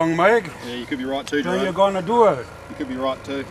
Meg. Yeah, you could be right too, So Jerome. you're gonna do it. You could be right too.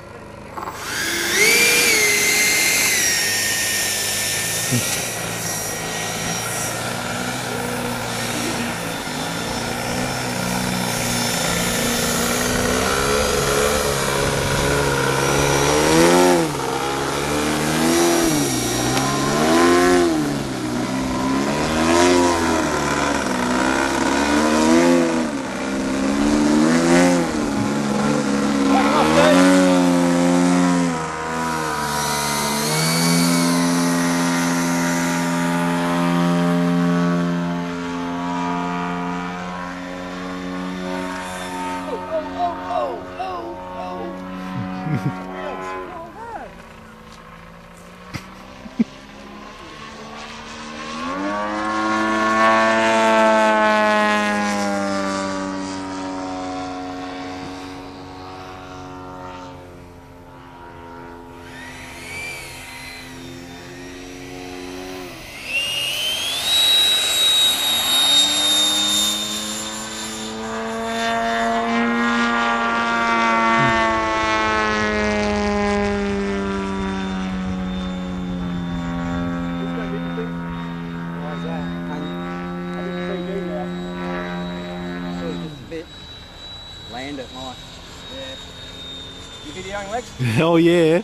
Land it nice. Yeah. You videoing, Lex? Hell yeah.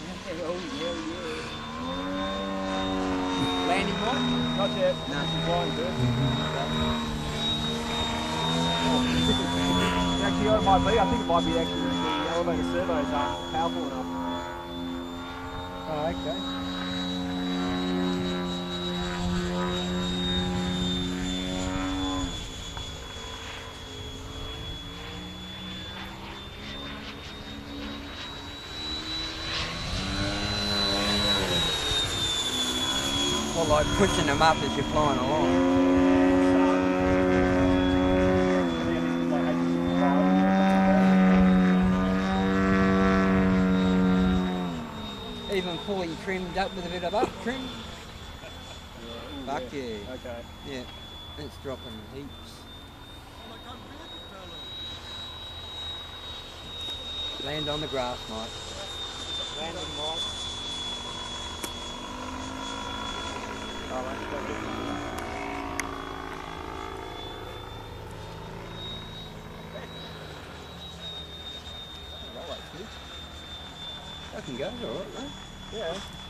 Landing Mike? Not yet. No. She's flying good. Actually, it might be. I think it might be actually the elevator servos aren't powerful enough. Oh, okay. Well, like pushing them up as you're flying along. Even fully trimmed up with a bit of up trim. Fuck yeah. Okay. Yeah, it's dropping heaps. Land on the grass, Mike. Land on Mike. Oh, that's quite good. I can go, alright, mate. Yeah.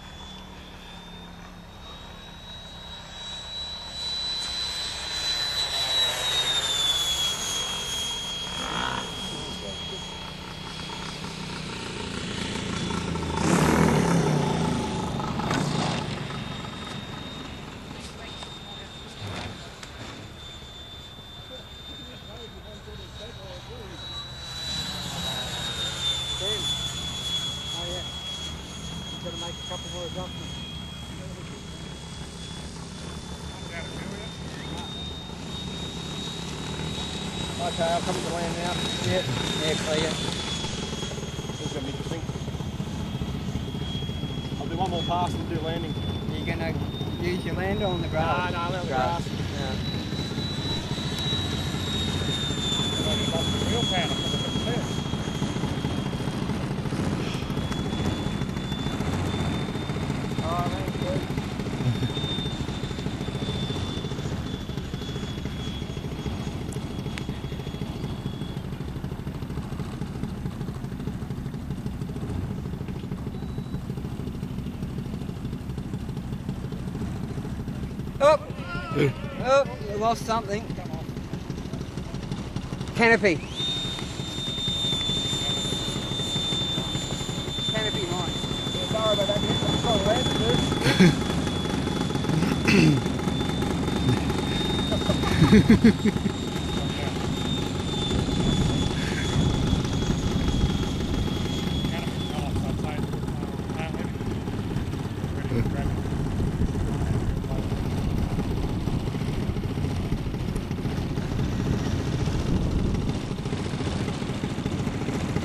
Gotta make a couple more adjustments. Okay, I'll come to land now. Yeah, clear. This is going to be interesting. I'll do one more pass and do landing. Are you going to use your lander on the grass? No, on the grass. No. Real powder for the test. Oh, thanks, dude. Oh! Oh, you lost something. Canopy. Canopy, nice. Yeah, sorry about that, man. I'm trying to land it, dude.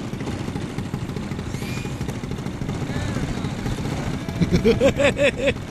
Hehehehe